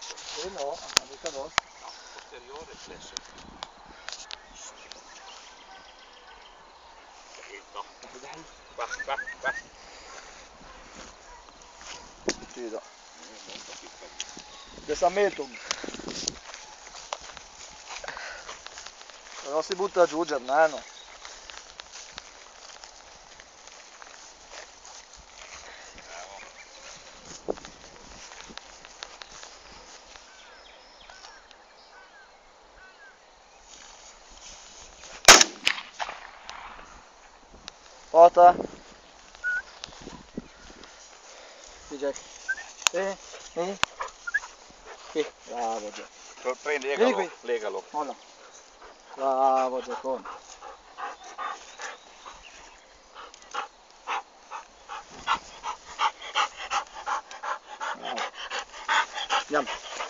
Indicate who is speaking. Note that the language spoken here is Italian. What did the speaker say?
Speaker 1: No, mica no.
Speaker 2: Posteriore flesso. Capito? Qua.
Speaker 1: Sì, da. Adesso metto. Però si butta giù Germano. Porta. Qui Jack. Vieni. Qui, bravo Jack.
Speaker 2: Prendi,
Speaker 1: Vieni qui.
Speaker 2: legalo.
Speaker 1: Molla. Bravo Jackone. Bravo. Andiamo.